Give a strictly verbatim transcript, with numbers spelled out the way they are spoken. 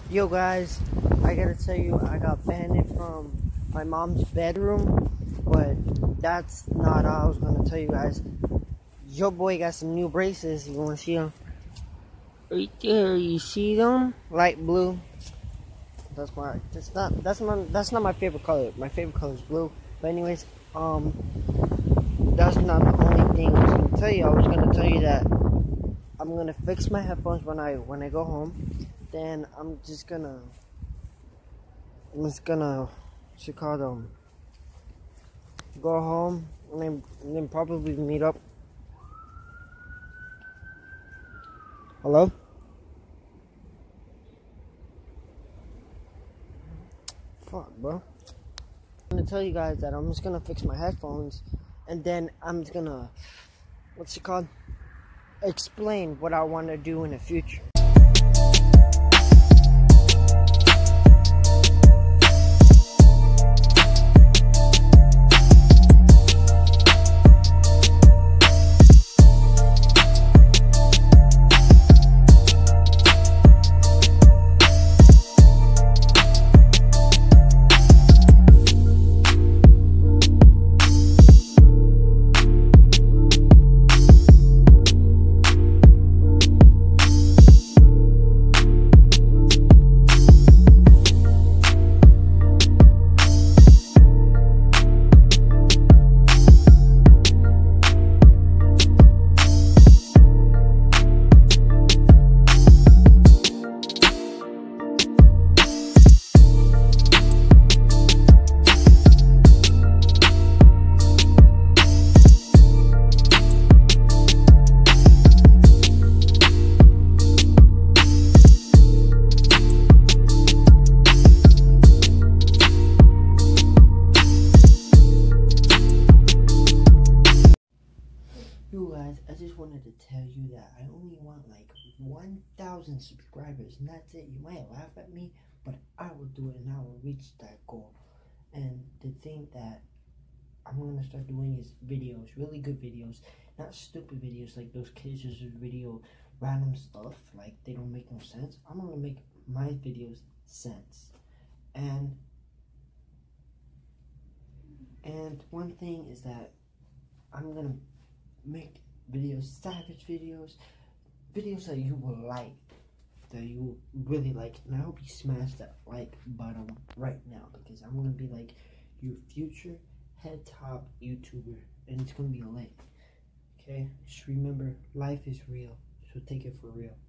Yo guys, I gotta tell you, I got banned from my mom's bedroom, but that's not all I was gonna tell you guys. Your boy got some new braces. You wanna see them? Right there, you see them? Light blue. That's my. That's not. That's my. That's not my favorite color. My favorite color is blue. But anyways, um, that's not the only thing I was gonna tell you. I was gonna tell you that I'm gonna fix my headphones when I when I go home. Then I'm just gonna. I'm just gonna. What's it called? Um. Go home and then, and then probably meet up. Hello? Fuck, bro. I'm gonna tell you guys that I'm just gonna fix my headphones and then I'm just gonna, what's it called? Explain what I want to do in the future. Yo guys, I just wanted to tell you that I only want like one thousand subscribers and that's it. You might laugh at me, but I will do it and I will reach that goal. And the thing that I'm going to start doing is videos, really good videos, not stupid videos like those kids just video random stuff, like they don't make no sense. I'm going to make my videos sense. And, and one thing is that I'm going to make videos, savage videos, videos that you will like, that you really like, and I hope you smash that like button right now, because I'm gonna be like your future head top YouTuber, and it's gonna be lit. Okay, just remember, life is real, so take it for real.